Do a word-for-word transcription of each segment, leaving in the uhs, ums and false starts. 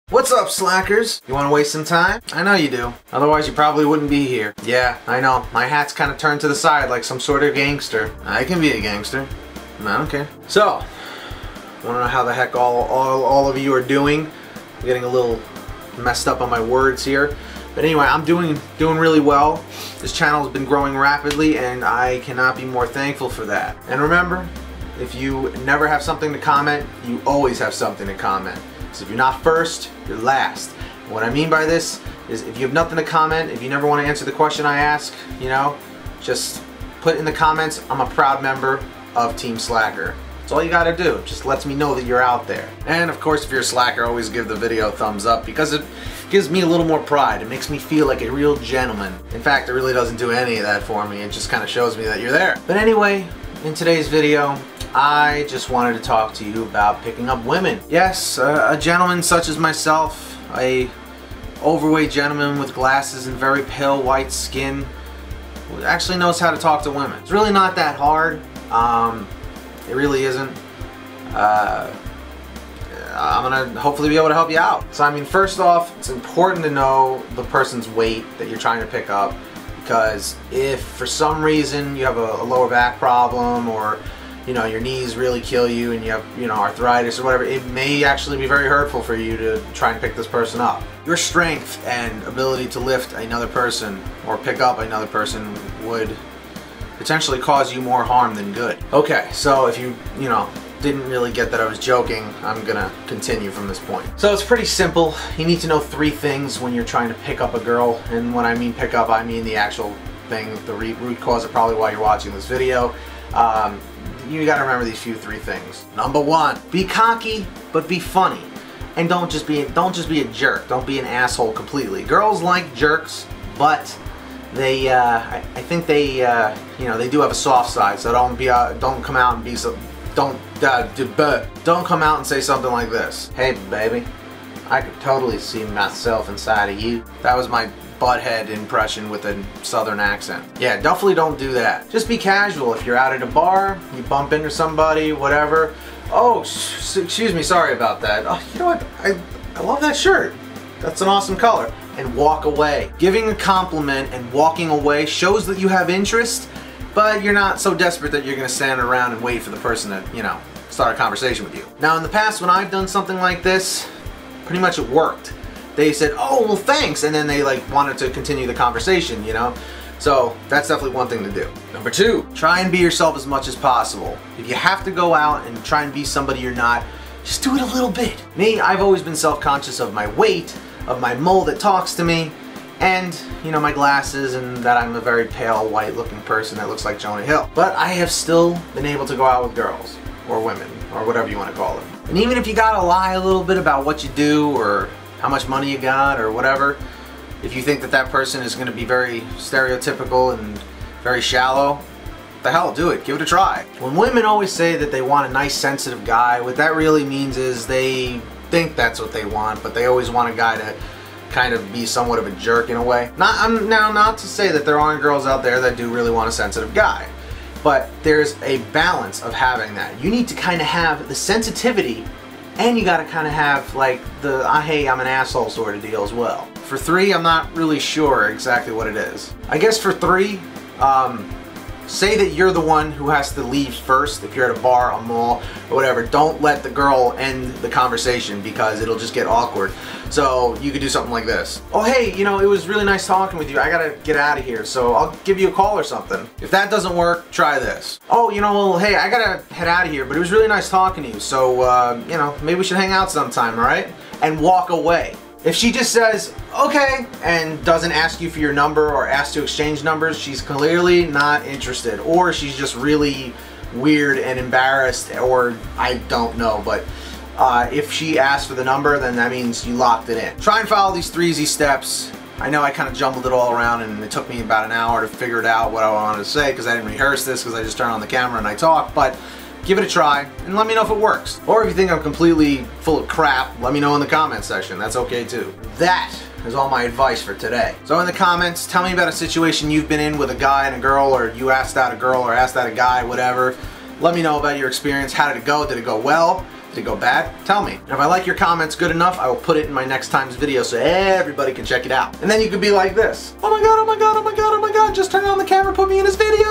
What's up, slackers? You want to waste some time? I know you do. Otherwise, you probably wouldn't be here. Yeah, I know. My hat's kind of turned to the side like some sort of gangster. I can be a gangster. I don't care. So, want to know how the heck all, all, all of you are doing? I'm getting a little messed up on my words here. But anyway, I'm doing doing really well. This channel has been growing rapidly, and I cannot be more thankful for that. And remember, if you never have something to comment, you always have something to comment. So if you're not first, you're last. And what I mean by this is if you have nothing to comment, if you never want to answer the question I ask, you know, just put in the comments, I'm a proud member of Team Slacker. That's all you gotta do. It just lets me know that you're out there. And of course, if you're a slacker, always give the video a thumbs up because it gives me a little more pride. It makes me feel like a real gentleman. In fact, it really doesn't do any of that for me. It just kind of shows me that you're there. But anyway, in today's video, I just wanted to talk to you about picking up women. Yes, uh, a gentleman such as myself, a overweight gentleman with glasses and very pale white skin, who actually knows how to talk to women. It's really not that hard. Um, it really isn't. Uh, I'm gonna hopefully be able to help you out. So I mean, first off, it's important to know the person's weight that you're trying to pick up, because if for some reason you have a, a lower back problem, or you know, your knees really kill you and you have, you know, arthritis or whatever, it may actually be very hurtful for you to try and pick this person up. Your strength and ability to lift another person or pick up another person would potentially cause you more harm than good. Okay, so if you, you know, didn't really get that I was joking, I'm gonna continue from this point. So it's pretty simple. You need to know three things when you're trying to pick up a girl, and when I mean pick up, I mean the actual thing, the root cause of probably why you're watching this video. Um, you gotta remember these few three things. Number one, be cocky, but be funny. And don't just be don't just be a jerk. Don't be an asshole completely. Girls like jerks, but they uh, I, I think they uh, you know, they do have a soft side. So don't be uh, don't come out and be so don't uh, don't come out and say something like this. Hey baby, I could totally see myself inside of you. That was my butthead impression with a southern accent. Yeah, definitely don't do that. Just be casual. If you're out at a bar, you bump into somebody, whatever. Oh, excuse me, sorry about that. Oh, you know what? I, I love that shirt. That's an awesome color. And walk away. Giving a compliment and walking away shows that you have interest, but you're not so desperate that you're gonna stand around and wait for the person to, you know, start a conversation with you. Now, in the past, when I've done something like this, pretty much it worked. They said, oh, well, thanks, and then they like wanted to continue the conversation, you know? So that's definitely one thing to do. Number two, try and be yourself as much as possible. If you have to go out and try and be somebody you're not, just do it a little bit. Me, I've always been self-conscious of my weight, of my mole that talks to me, and, you know, my glasses, and that I'm a very pale, white-looking person that looks like Jonah Hill. But I have still been able to go out with girls, or women, or whatever you want to call them. And even if you gotta lie a little bit about what you do, or how much money you got, or whatever, if you think that that person is going to be very stereotypical and very shallow, the hell, do it. Give it a try. When women always say that they want a nice, sensitive guy, what that really means is they think that's what they want, but they always want a guy to kind of be somewhat of a jerk in a way. Not, I'm, now, not to say that there aren't girls out there that do really want a sensitive guy, but there's a balance of having that. You need to kind of have the sensitivity, and you gotta kind of have like the uh, hey, I'm an asshole sort of deal as well. For three, I'm not really sure exactly what it is. I guess for three, um, say that you're the one who has to leave first. If you're at a bar, a mall, or whatever, don't let the girl end the conversation because it'll just get awkward. So you could do something like this. Oh hey, you know, it was really nice talking with you. I gotta get out of here, so I'll give you a call or something. If that doesn't work, try this. Oh, you know, well, hey, I gotta head out of here, but it was really nice talking to you, so, uh, you know, maybe we should hang out sometime, alright? And walk away. If she just says, okay, and doesn't ask you for your number or ask to exchange numbers, she's clearly not interested, or she's just really weird and embarrassed, or I don't know, but uh, if she asks for the number, then that means you locked it in. Try and follow these three easy steps. I know I kind of jumbled it all around, and it took me about an hour to figure it out what I wanted to say, because I didn't rehearse this, because I just turned on the camera and I talk, but give it a try, and let me know if it works. Or if you think I'm completely full of crap, let me know in the comment section. That's okay too. That is all my advice for today. So in the comments, tell me about a situation you've been in with a guy and a girl, or you asked out a girl or asked out a guy, whatever. Let me know about your experience. How did it go? Did it go well? Did it go bad? Tell me. And if I like your comments good enough, I will put it in my next time's video so everybody can check it out. And then you could be like this. Oh my god, oh my god, oh my god, oh my god, just turn on the camera, put me in his video!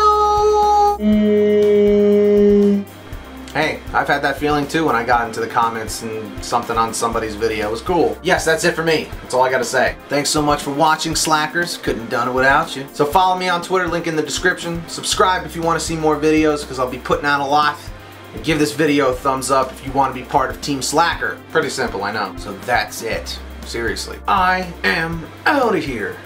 Mm. Hey, I've had that feeling too when I got into the comments and something on somebody's video. It was cool. Yes, that's it for me. That's all I gotta say. Thanks so much for watching, slackers. Couldn't have done it without you. So follow me on Twitter, link in the description. Subscribe if you want to see more videos because I'll be putting out a lot. And give this video a thumbs up if you want to be part of Team Slacker. Pretty simple, I know. So that's it. Seriously. I am out of here.